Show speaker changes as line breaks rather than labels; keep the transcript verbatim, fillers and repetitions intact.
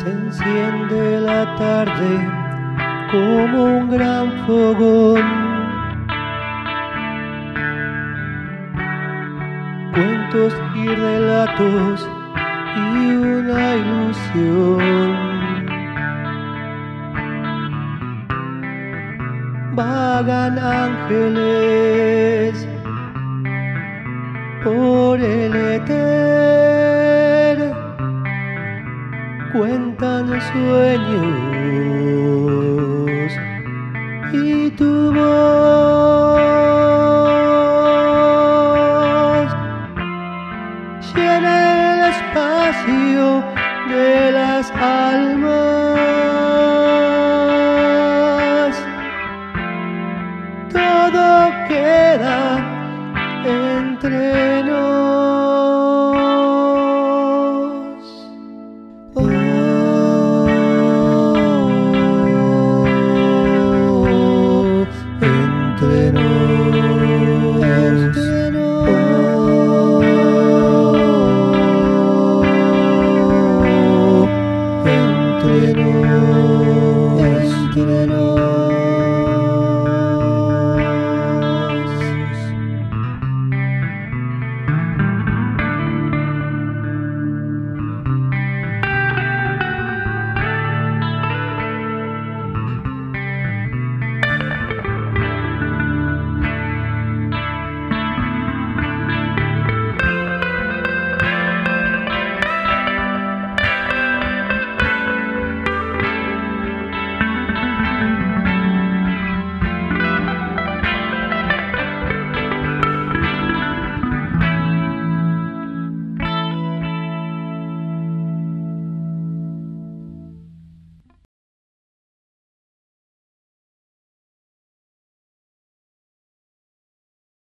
se enciende la tarde como un gran fogón. Cuentos y relatos y una ilusión. Vagan ángeles por el éter, cuentan sueños y tu voz llena el espacio de las almas. Todo queda entre nosotros.